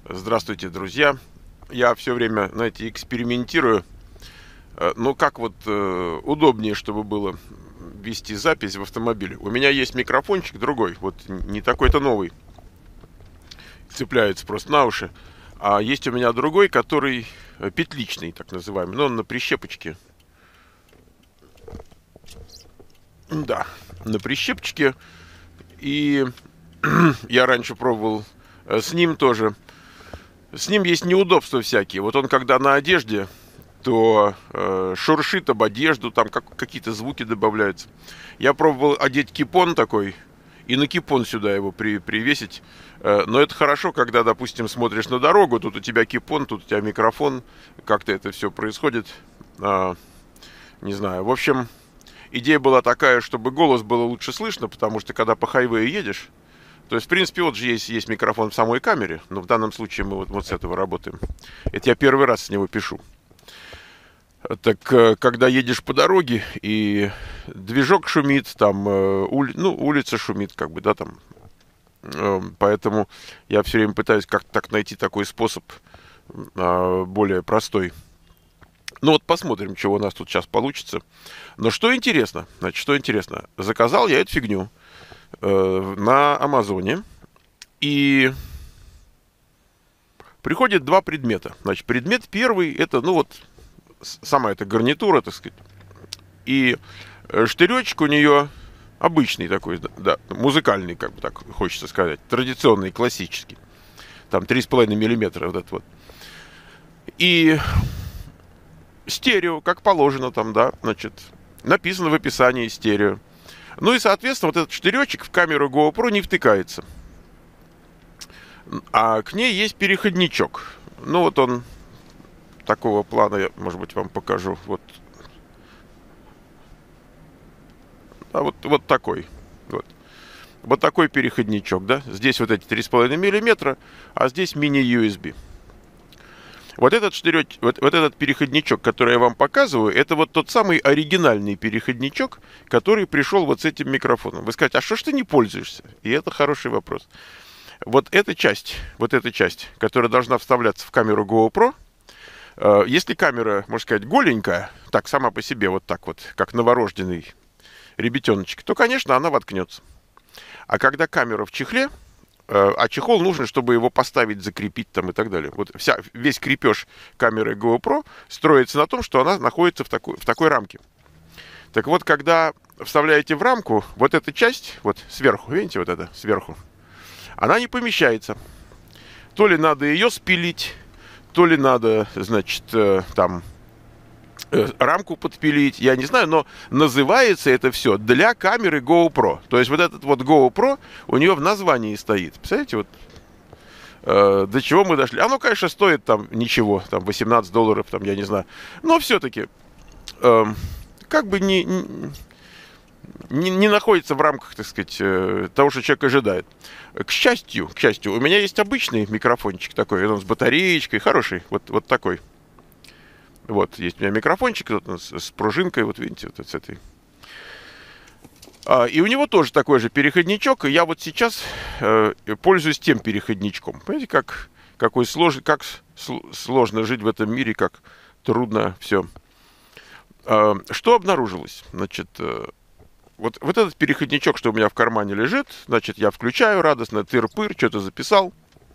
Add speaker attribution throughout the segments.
Speaker 1: Здравствуйте, друзья. Я все время, знаете, экспериментирую. Ну, как вот удобнее, чтобы было вести запись в автомобиле. У меня есть микрофончик другой, вот не такой-то новый. Цепляется просто на уши. А есть у меня другой, который петличный, так называемый. Но он на прищепочке. Да, на прищепочке. И я раньше пробовал с ним тоже. С ним есть неудобства всякие. Вот он когда на одежде, то шуршит об одежду, там какие-то звуки добавляются. Я пробовал одеть кипон такой и на кипон сюда его привесить. Но это хорошо, когда, допустим, смотришь на дорогу, тут у тебя кипон, тут у тебя микрофон, как-то это все происходит. Не знаю. В общем, идея была такая, чтобы голос было лучше слышно, потому что когда по хайвею едешь, то есть, в принципе, вот же есть микрофон в самой камере, но в данном случае мы вот с этого работаем. Это я первый раз с него пишу. Так, когда едешь по дороге, и движок шумит, там, улица шумит, как бы, да, там. Поэтому я все время пытаюсь как-то так найти такой способ более простой. Ну вот посмотрим, что у нас тут сейчас получится. Но что интересно, значит, что интересно. Заказал я эту фигню на Амазоне. И приходят два предмета. Значит, предмет первый, это, ну вот, сама эта гарнитура, так сказать. И штыречек у нее обычный такой, да, музыкальный, как бы так хочется сказать. Традиционный, классический. Там 3,5 миллиметра вот этот вот. И стерео, как положено там, да, значит, написано в описании стерео. Ну и, соответственно, вот этот штыречек в камеру GoPro не втыкается. А к ней есть переходничок. Ну вот он такого плана, я, может быть, вам покажу. Вот, вот такой. Вот такой переходничок, да. Здесь вот эти 3,5 миллиметра, а здесь мини-USB. Вот этот штырёч, вот этот переходничок, который я вам показываю, это вот тот самый оригинальный переходничок, который пришел вот с этим микрофоном. Вы скажете, а что ж ты не пользуешься? И это хороший вопрос. Вот эта часть, которая должна вставляться в камеру GoPro, если камера, можно сказать, голенькая, так, сама по себе, вот так вот, как новорожденный ребятеночек, то, конечно, она воткнется. А когда камера в чехле, а чехол нужно, чтобы его поставить, закрепить там и так далее. Вот весь крепеж камеры GoPro строится на том, что она находится в такой рамке. Так вот, когда вставляете в рамку, вот эта часть, вот сверху, видите, вот это, сверху, она не помещается. То ли надо ее спилить, то ли надо, значит, там, рамку подпилить, я не знаю, но называется это все для камеры GoPro. То есть вот этот вот GoPro у нее в названии стоит. Представляете, вот до чего мы дошли. Оно, конечно, стоит там ничего, там $18, там, я не знаю. Но все-таки как бы не находится в рамках, так сказать, того, что человек ожидает. К счастью, у меня есть обычный микрофончик такой, он с батареечкой, хороший, вот такой. Вот, есть у меня микрофончик с пружинкой, вот видите, вот с этой. И у него тоже такой же переходничок, и я вот сейчас пользуюсь тем переходничком. Понимаете, как сложно жить в этом мире, как трудно все. Что обнаружилось? Значит, вот этот переходничок, что у меня в кармане лежит, значит, я включаю радостно, тыр-пыр, что-то записал.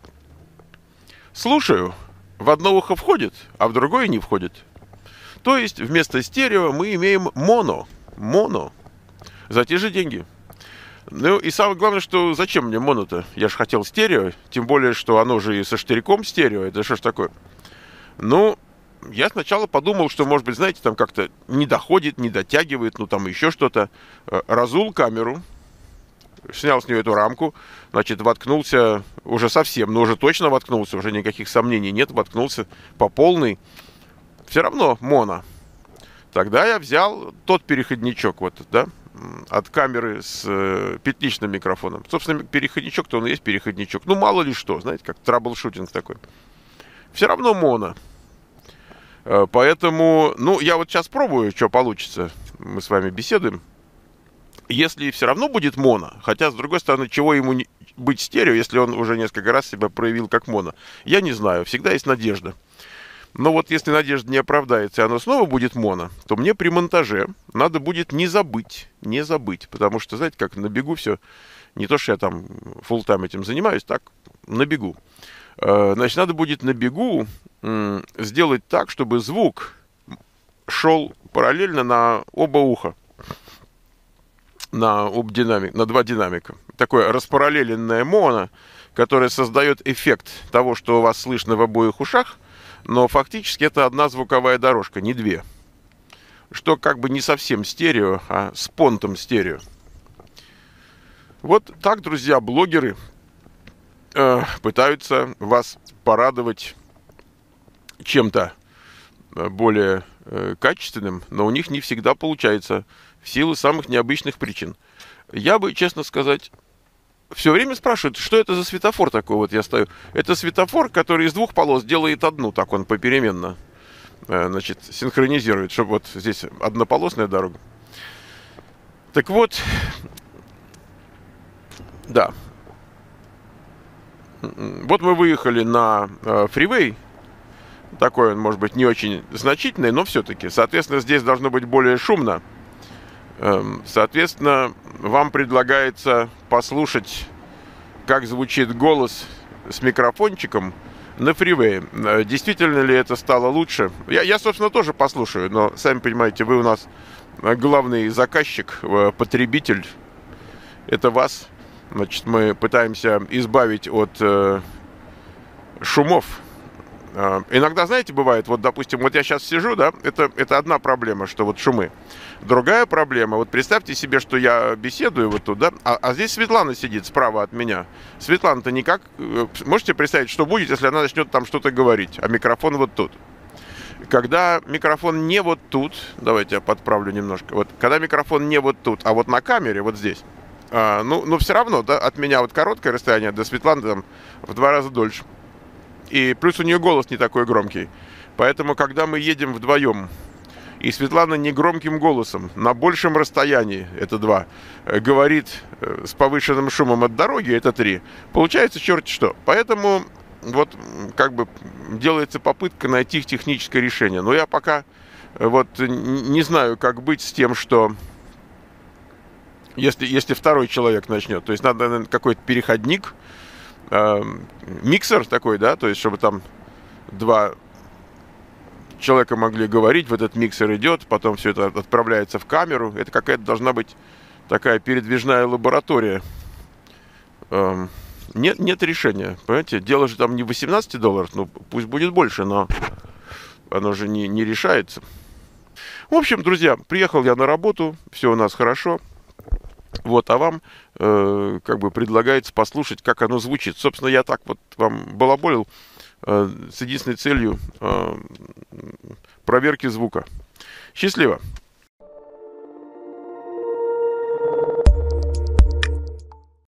Speaker 1: Слушаю. В одно ухо входит, а в другое не входит. То есть вместо стерео мы имеем моно. Моно. За те же деньги. Ну и самое главное, что зачем мне моно-то? Я же хотел стерео. Тем более, что оно же и со штырьком стерео. Это что ж такое? Ну, я сначала подумал, что, может быть, знаете, там как-то не доходит, не дотягивает, ну там еще что-то. Разул камеру. Снял с нее эту рамку, значит, воткнулся уже совсем, но уже точно воткнулся, уже никаких сомнений нет, воткнулся по полной. Все равно моно. Тогда я взял тот переходничок, вот, да, от камеры с петличным микрофоном. Собственно, переходничок-то он и есть переходничок. Ну, мало ли что, знаете, как траблшутинг такой. Все равно моно. Поэтому, ну, я вот сейчас пробую, что получится. Мы с вами беседуем. Если все равно будет моно, хотя, с другой стороны, чего ему быть стерео, если он уже несколько раз себя проявил как моно? Я не знаю, всегда есть надежда. Но вот если надежда не оправдается, и оно снова будет моно, то мне при монтаже надо будет не забыть, потому что, знаете, как на бегу все, не то, что я там фулл-тайм этим занимаюсь, так, на бегу. Значит, надо будет на бегу сделать так, чтобы звук шел параллельно на оба уха, на два динамика. Такое распараллеленное моно, которое создает эффект того, что у вас слышно в обоих ушах, но фактически это одна звуковая дорожка, не две. Что как бы не совсем стерео, а с понтом стерео. Вот так, друзья, блогеры пытаются вас порадовать чем-то более качественным, но у них не всегда получается в силу самых необычных причин. Я бы, честно сказать, все время спрашивают, что это за светофор такой, вот я стою. Это светофор, который из двух полос делает одну, так он попеременно, значит, синхронизирует, чтобы вот здесь однополосная дорога. Так вот, да. Вот мы выехали на фривей. Такой он, может быть, не очень значительный, но все-таки. Соответственно, здесь должно быть более шумно. Соответственно, вам предлагается послушать, как звучит голос с микрофончиком на фривее. Действительно ли это стало лучше? Я, собственно, тоже послушаю, но, сами понимаете, вы у нас главный заказчик, потребитель. Это вас. Значит, мы пытаемся избавить от шумов. Иногда, знаете, бывает, вот, допустим, вот я сейчас сижу, да, это одна проблема, что вот шумы. Другая проблема, вот представьте себе, что я беседую вот тут, да, а здесь Светлана сидит справа от меня. Светлана-то никак... Можете представить, что будет, если она начнет там что-то говорить, а микрофон вот тут? Когда микрофон не вот тут, давайте я подправлю немножко, вот, когда микрофон не вот тут, а вот на камере, вот здесь, ну, все равно, да, от меня вот короткое расстояние, до Светланы там в 2 раза дольше. И плюс у нее голос не такой громкий. Поэтому, когда мы едем вдвоем, и Светлана негромким голосом, на большем расстоянии, это 2, говорит с повышенным шумом от дороги, это 3, получается черт что. Поэтому вот как бы делается попытка найти техническое решение. Но я пока вот не знаю, как быть с тем, что если второй человек начнет, то есть надо, наверное, какой-то переходник, миксер такой, да, то есть чтобы там 2 человека могли говорить, в этот миксер идет, потом все это отправляется в камеру. Это какая-то должна быть такая передвижная лаборатория. Нет решения, понимаете, дело же там не $18, ну пусть будет больше, но оно же не решается. В общем, друзья, приехал я на работу, все у нас хорошо. Вот, а вам как бы предлагается послушать, как оно звучит. Собственно, я так вот вам балаболил с единственной целью проверки звука. Счастливо!